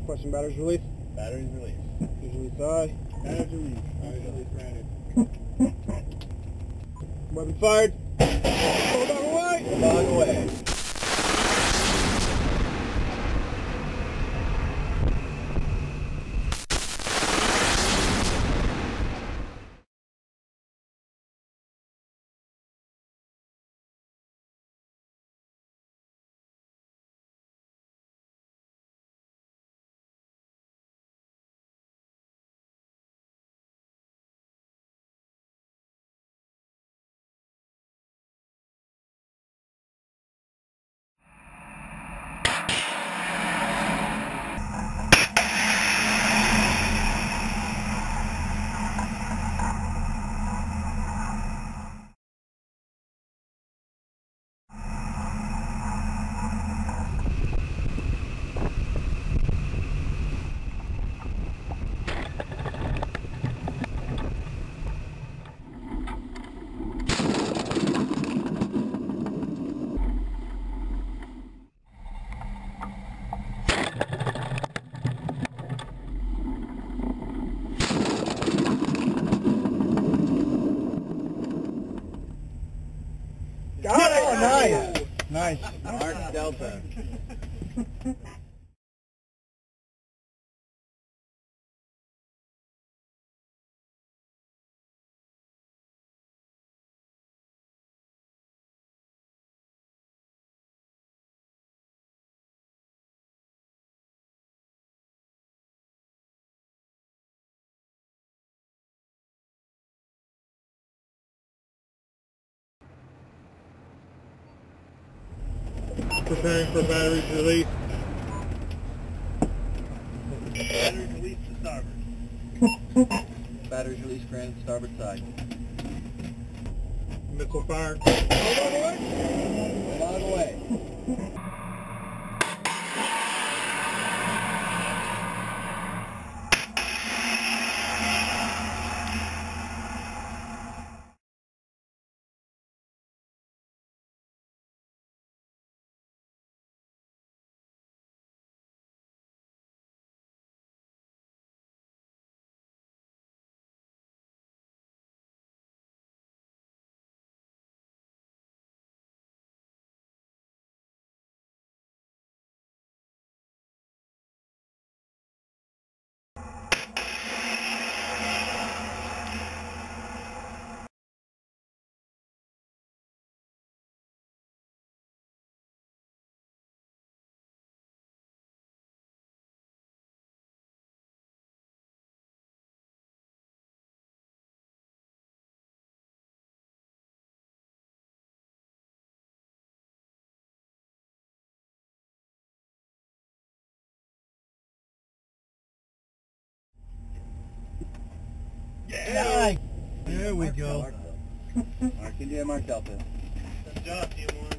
Question batteries release. Batteries released. Fuse release I. Batteries released. Batteries released granted. Weapon fired. Bulldog away! Bulldog away. Got it! Oh, nice! Nice. Mark Delta. Preparing for batteries release. Batteries released to starboard. Batteries released granted starboard side. Missile fired. Bulldog away. Bulldog away. Yeah. There we go. Mark India, Mark Delta. Good job, Team 1.